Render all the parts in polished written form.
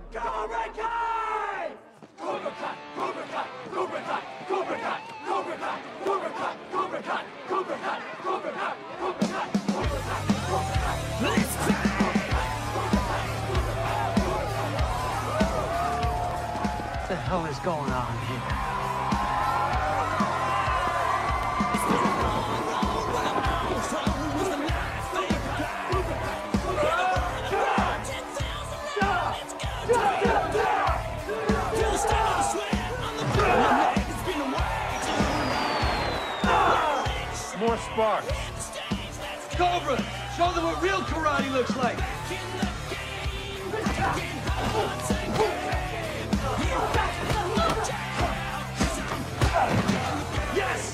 Cobra Kai! Cobra Kai! Cobra Kai! Cobra Kai! Cobra Kai! Cobra Kai! Cobra Kai! Cobra Kai! Cobra Kai! Cobra Kai! Cobra Kai! Cobra Kai! Cobra Kai! Let's play! What the hell is going on here? More sparks. Cobra, show them what real karate looks like. Yes!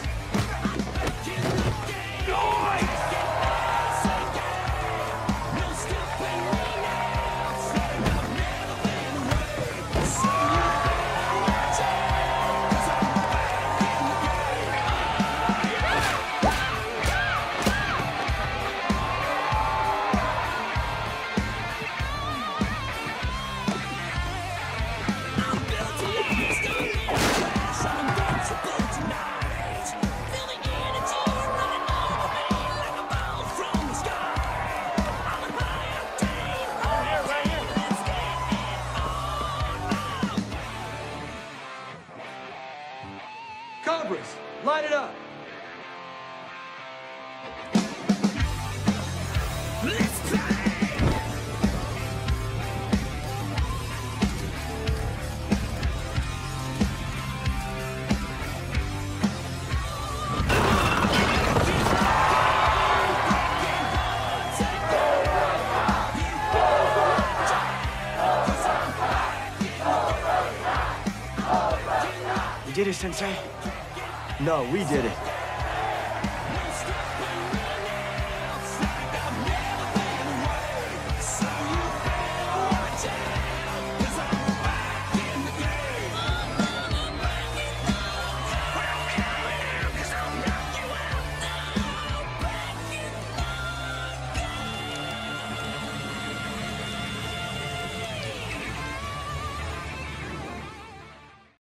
Cobras, light it up. Let's play. You did it, Sensei. No, we did it.